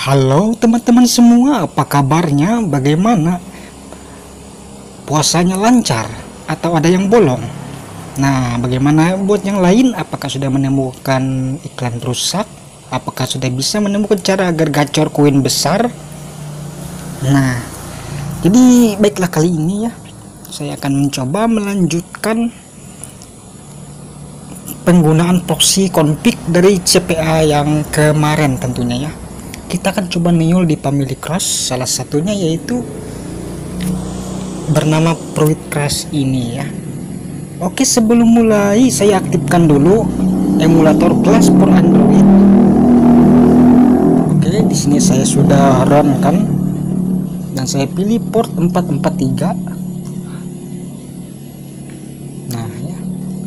Halo teman-teman semua, apa kabarnya? Bagaimana? Puasanya lancar atau ada yang bolong? Nah, bagaimana buat yang lain? Apakah sudah menemukan iklan rusak? Apakah sudah bisa menemukan cara agar gacor koin besar? Nah, jadi baiklah kali ini ya, saya akan mencoba melanjutkan penggunaan proxy config dari CPA yang kemarin tentunya ya. Kita akan coba neol di family cross, salah satunya yaitu bernama Pruitt Crash ini ya. Oke, sebelum mulai saya aktifkan dulu emulator Clash for Android. Oke, di sini saya sudah run kan, dan saya pilih port 443. Nah ya,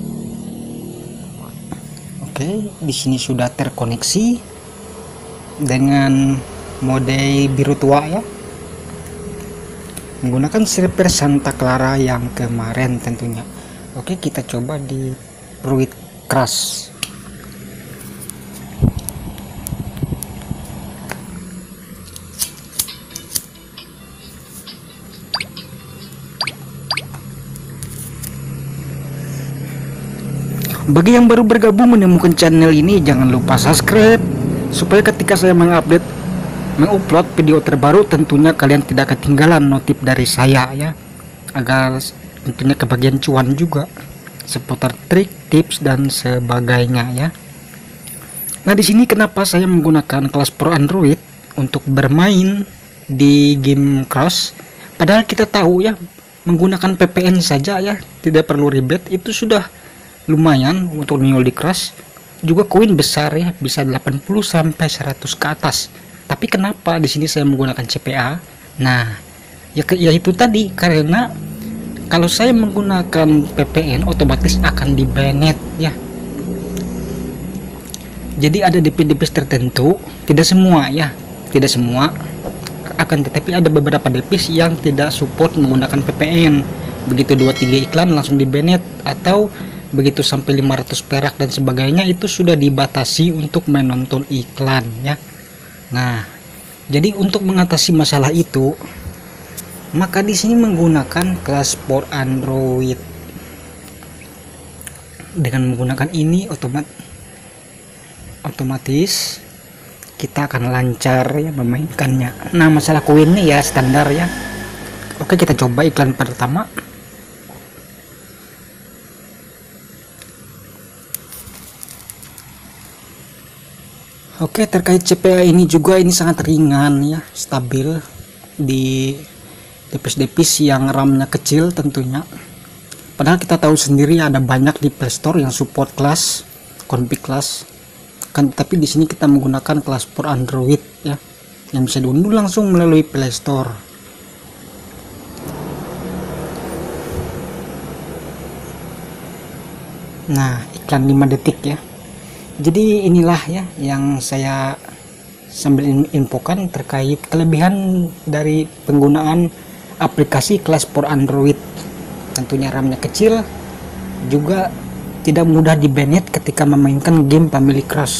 oke, di sini sudah terkoneksi dengan mode biru tua ya, menggunakan server Santa Clara yang kemarin tentunya. Oke, kita coba di Pruitt Crash. Bagi yang baru bergabung menemukan channel ini, jangan lupa subscribe supaya ketika saya mengupload video terbaru tentunya kalian tidak ketinggalan notif dari saya ya, agar tentunya kebagian cuan juga seputar trik, tips dan sebagainya ya. Nah, di sini kenapa saya menggunakan Clash for Android untuk bermain di game Cross, padahal kita tahu ya menggunakan VPN saja ya, tidak perlu ribet, itu sudah lumayan untuk neol di Crash. Juga koin besar ya, bisa 80 sampai 100 ke atas. Tapi kenapa di sini saya menggunakan CPA? Nah, ya itu tadi, karena kalau saya menggunakan VPN otomatis akan di banned ya. Jadi ada DP-DP tertentu, tidak semua ya, tidak semua, akan tetapi ada beberapa DP yang tidak support menggunakan VPN. Begitu 2-3 iklan langsung di banned, atau begitu sampai 500 perak dan sebagainya itu sudah dibatasi untuk menonton iklan ya. Nah, jadi untuk mengatasi masalah itu, maka di sini menggunakan Clash for Android. Dengan menggunakan ini otomatis kita akan lancar ya memainkannya. Nah, masalah koinnya ya standar ya. Oke, kita coba iklan pertama. Oke, terkait CPA ini juga, ini sangat ringan ya, stabil di depis-depis yang RAM-nya kecil tentunya. Padahal kita tahu sendiri ada banyak di Play Store yang support Clash, config Clash. Kan tapi di sini kita menggunakan Clash for Android ya, yang bisa diunduh langsung melalui Play Store. Nah, iklan 5 detik ya. Jadi inilah ya yang saya sambil infokan terkait kelebihan dari penggunaan aplikasi Clash for Android. Tentunya RAM-nya kecil, juga tidak mudah di banned ketika memainkan game Family Cross.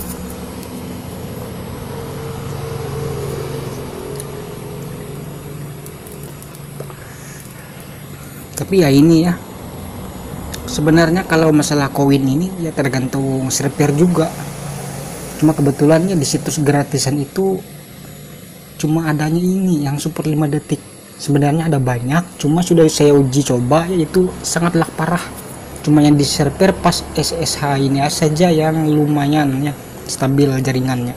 Tapi ya ini ya, sebenarnya kalau masalah koin ini ya tergantung server juga. Cuma kebetulannya di situs gratisan itu cuma adanya ini yang support 5 detik. Sebenarnya ada banyak, cuma sudah saya uji coba yaitu sangatlah parah. Cuma yang di server pas SSH ini saja yang lumayan ya stabil jaringannya.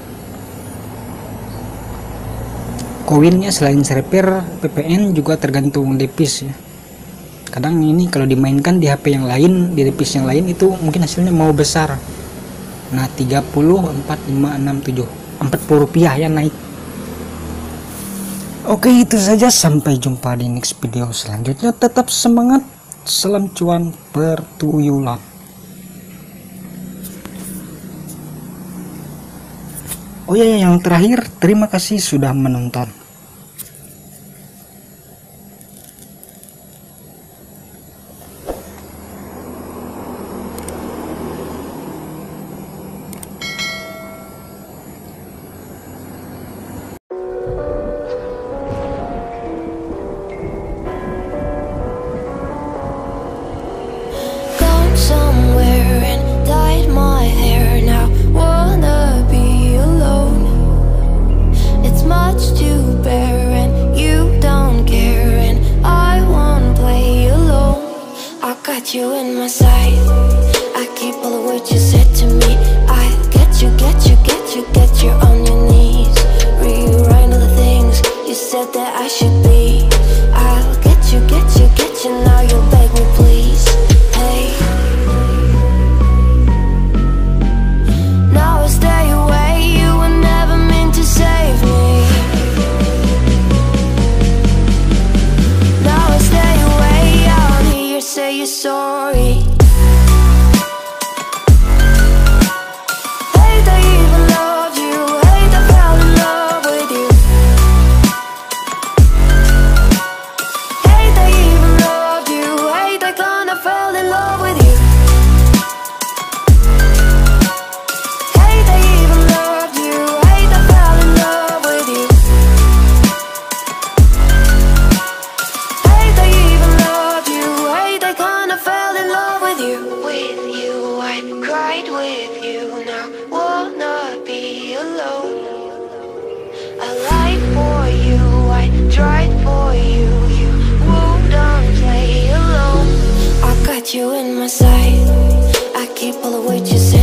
Koinnya selain server, VPN juga tergantung device ya. Kadang ini kalau dimainkan di HP yang lain, di device yang lain, itu mungkin hasilnya mau besar. Nah, 30, 4, 5, 6, 7, 40 rupiah ya naik. Oke, itu saja, sampai jumpa di next video selanjutnya. Tetap semangat, salam cuan pertuyulan. Oh ya, yang terakhir, terima kasih sudah menonton. you in my sight. I keep all the words you say.